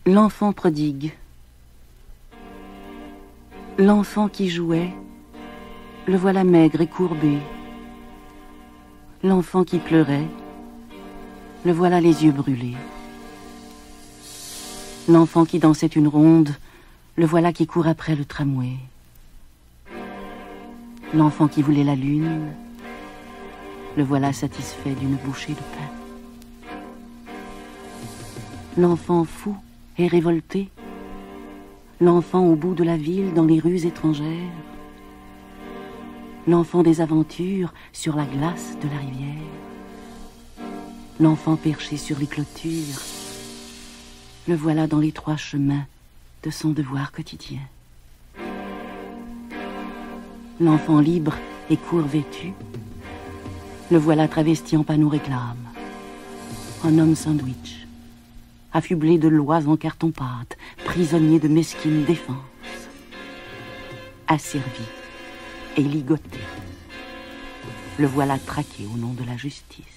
L'enfant prodigue. L'enfant qui jouait, le voilà maigre et courbé. L'enfant qui pleurait, le voilà les yeux brûlés. L'enfant qui dansait une ronde, le voilà qui court après le tramway. L'enfant qui voulait la lune, le voilà satisfait d'une bouchée de pain. L'enfant fou et révolté, l'enfant au bout de la ville dans les rues étrangères, l'enfant des aventures sur la glace de la rivière, l'enfant perché sur les clôtures, le voilà dans les trois chemins de son devoir quotidien. L'enfant libre et court vêtu, le voilà travesti en panneau réclame, en homme sandwich, affublé de lois en carton-pâte, prisonnier de mesquine défense, asservi et ligoté. Le voilà traqué au nom de la justice.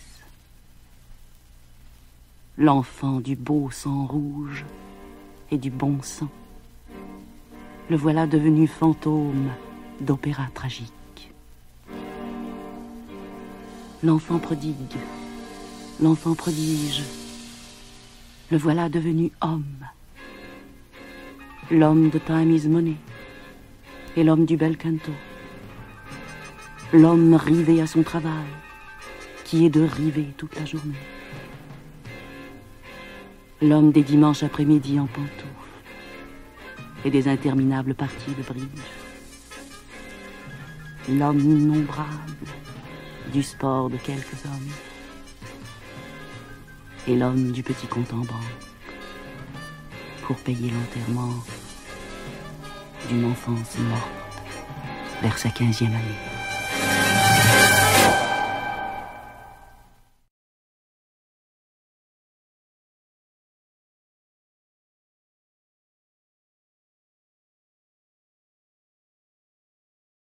L'enfant du beau sang rouge et du bon sang, le voilà devenu fantôme d'opéra tragique. L'enfant prodigue, l'enfant prodige, le voilà devenu homme. L'homme de Time is Money et l'homme du bel canto. L'homme rivé à son travail, qui est de river toute la journée. L'homme des dimanches après-midi en pantoufles et des interminables parties de bridge. L'homme innombrable du sport de quelques hommes et l'homme du petit compte en banque pour payer l'enterrement d'une enfance morte vers sa 15e année.